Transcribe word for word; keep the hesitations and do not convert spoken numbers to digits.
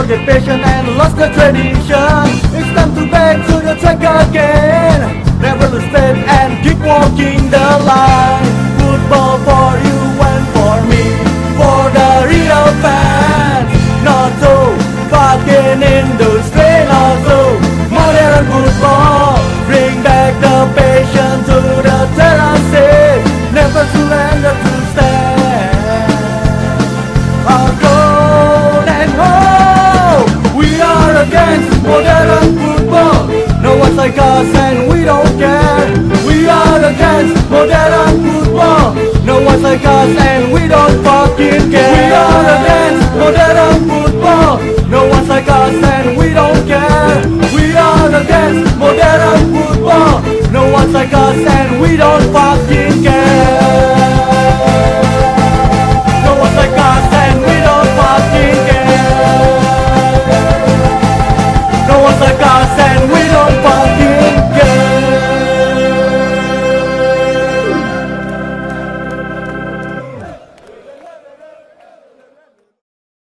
forget patience and lost the tradition. It's time to back to the track again. Never lose faith and keep walking the line. Football for you and for me, for the real fans. Not so fucking industry, not so modern football. Bring back the passion to the terraces. Never surrender to stand. Our goal and hope. We are against modern football. No one's like us and we don't care. We are against modern football. No one's like us and we don't fucking care. We are against